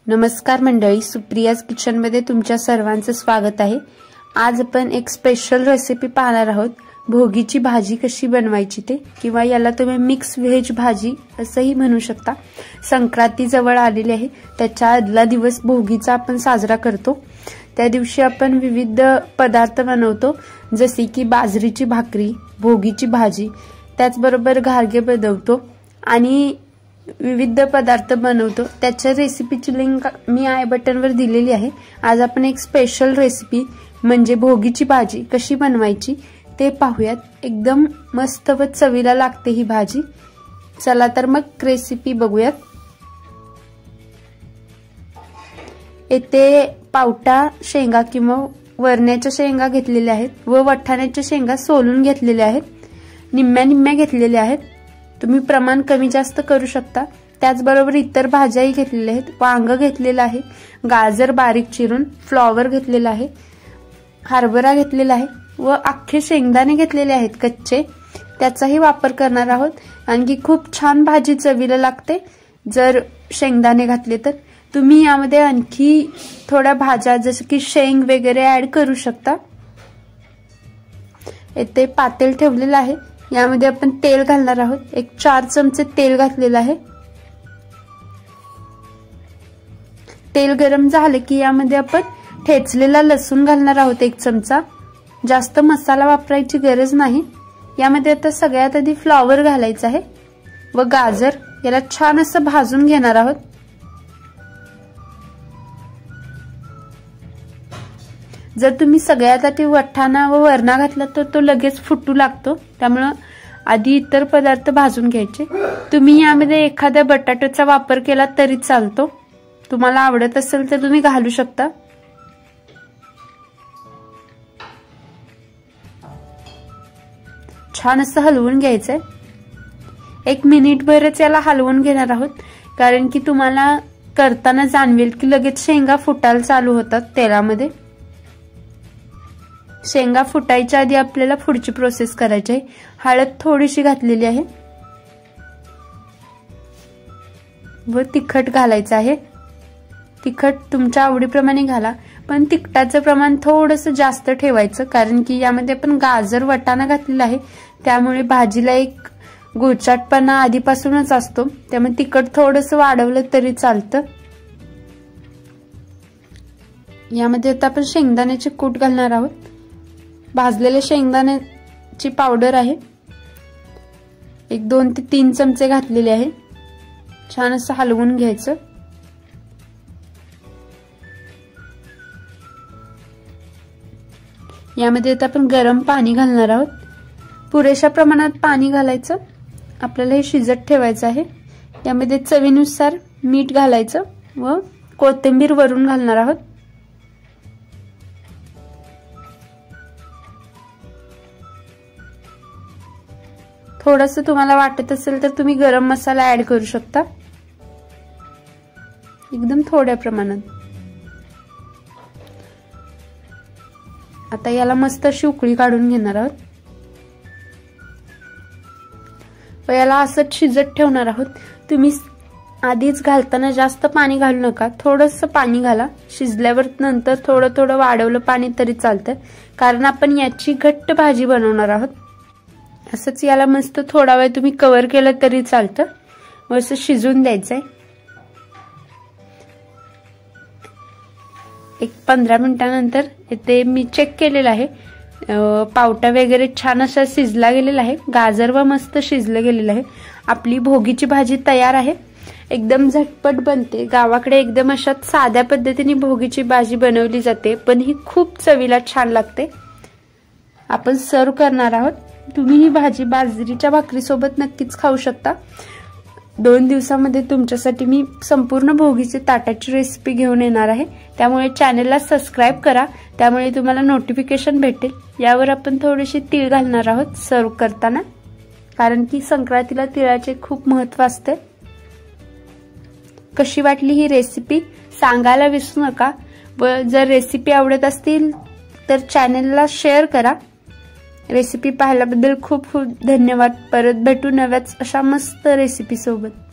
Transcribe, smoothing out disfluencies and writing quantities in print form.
नमस्कार मंडळी, सुप्रियाज किचन मध्ये तुमच्या सर्वांचं स्वागत आहे। आज आपण एक स्पेशल रेसिपी पाहणार आहोत। भोगीची भाजी कशी बनवायची ते, किंवा याला तुम्ही मिक्स व्हेज भाजी असंही म्हणू शकता। संक्रांती जवळ आलेली आहे, त्याच्या आदला दिवस भोगीचा आपण साजरा करतो। त्या दिवशी आपण विविध पदार्थ बनवतो, जसे की बाजरीची भाकरी, भोगीची भाजी, त्याचबरोबर घारगे बनवतो आणि विविध पदार्थ बनवतो। त्याच्या रेसिपीची लिंक मी आय बटनवर दिलेली आहे। आज आपण एक स्पेशल रेसिपी म्हणजे भोगीची भाजी कशी बनवायची ते पाहूयात। एकदम मस्त व चवीला लागते ही भाजी। चला तर मग रेसिपी बघूयात। येथे पावटा शेंगा किंवा वरण्याच्या शेंगा घेतलेल्या आहेत व वटाण्याच्या शेंगा सोलून घेतलेल्या आहेत, निम्म्या निम्म्या घेतलेल्या आहेत। तुम्ही प्रमाण कमी जास्त करू शकता। त्याचबरोबर इतर भाज्याही घेतलेल्या आहेत। वांग घेतलेला आहे, गाजर बारीक चिरून, फ्लॉवर घेतलेला आहे, हरभरा घेतलेला आहे व अख्खे शेंगदाणे घेतलेले आहेत कच्चे, त्याचाही वापर करणार आहोत। आणखी खूप छान भाजी चवीला लागते जर शेंगदाणे घातले तर। तुम्ही यामध्ये आणखी थोड्या भाज्या जसे की शेंग वगैरे ऍड करू शकता। येथे पातेल ठेवलेलं आहे, यामध्ये आपण तेल घालणार आहोत। एक 4 चमचे तेल घातलेलं आहे। तेल गरम झाले की यामध्ये आपण ठेचलेला लसूण घालणार आहोत 1 चमचा। जास्त मसाला वापरायची गरज नाही। यामध्ये आता सगळ्यात आधी फ्लॉवर घालायचं आहे व गाजर, याला छान असं भाजून घेणार आहोत। जर तुम्ही सगळ्यात आधी वटाणा व वरणा घातला तर तो लगेच फुटू लागतो, त्यामुळे आधी इतर पदार्थ भाजून घ्यायचे। तुम्ही यामध्ये एखाद्या बटाट्याचा वापर केला तरी चालतो, तुम्हाला आवडत असेल तर तुम्ही घालू शकता। छान असं हलवून घ्यायचंय। 1 मिनिटभरच याला हलवून घेणार आहोत, कारण की तुम्हाला करताना जाणवेल की लगेच शेंगा फुटायला चालू होतात तेलामध्ये। शेंगा फुटायच्या आधी आपल्याला पुढची प्रोसेस करायची आहे। हळद थोडीशी घातलेली आहे व तिखट घालायचं आहे। तिखट तुमच्या आवडीप्रमाणे घाला, पण तिखटाचं प्रमाण थोडंसं जास्त ठेवायचं, कारण की यामध्ये आपण गाजर वटाणा घातलेला आहे, त्यामुळे भाजीला एक गुळचाटपणा आधीपासूनच असतो, त्यामुळे तिखट थोडंसं वाढवलं तरी चालतं। यामध्ये आता आपण शेंगदाण्याचे कूट घालणार आहोत। भाजलेले शेंगदाण्याची पावडर आहे, एक 2 ते 3 चमचे घातलेले आहे। छान असं हलवून घ्यायचं। यामध्ये आता आपण गरम पाणी घालणार आहोत। पुरेशा प्रमाणात पाणी घालायचं, आपल्याला हे शिजत ठेवायचं आहे। यामध्ये चवीनुसार मीठ घालायचं व कोथिंबीर वरून घालणार आहोत। थोडंसं तुम्हाला वाटत असेल तर तुम्ही गरम मसाला ऍड करू शकता, एकदम थोड्या प्रमाणात। आता याला मस्त अशी उकळी काढून घेणार आहोत व याला असंच शिजत ठेवणार आहोत। तुम्ही आधीच घालताना जास्त पाणी घालू नका, थोडंसं पाणी घाला। शिजल्यावर नंतर थोडं थोडं वाढवलं पाणी तरी चालतं, कारण आपण याची घट्ट भाजी बनवणार आहोत। असंच याला मस्त थोडा वेळ तुम्ही कव्हर केलं तरी चालतं व असं शिजून द्यायचंय। एक 15 मिनिटांनंतर इथे मी चेक केलेलं आहे, पावटा वगैरे छान असा शिजला गेलेला आहे, गाजर व मस्त शिजलं गेलेलं आहे। आपली भोगीची भाजी तयार आहे, एकदम झटपट बनते। गावाकडे एकदम अशा साध्या पद्धतीने भोगीची भाजी बनवली जाते, पण ही खूप चवीला छान लागते। आपण सर्व करणार आहोत। तुम्ही ही भाजी बाजरीच्या भाकरी सोबत नक्कीच खाऊ शकता। 2 दिवसामध्ये तुमच्यासाठी मी संपूर्ण भोगीची ताटाची रेसिपी घेऊन येणार आहे, त्यामुळे चॅनलला सबस्क्राइब करा, त्यामुळे तुम्हाला नोटिफिकेशन भेटेल। यावर आपण थोडीशी तीळ घालणार आहोत सर्व करताना, कारण की संक्रांतीला तिळाचे खूप महत्त्व असते। कशी वाटली ही रेसिपी सांगायला विसरू नका, व जर रेसिपी आवडत असतील तर चॅनलला शेअर करा। रेसिपी पाहिल्याबद्दल खूप खूप धन्यवाद। परत भेटू नव्याच अशा मस्त रेसिपी सोबत।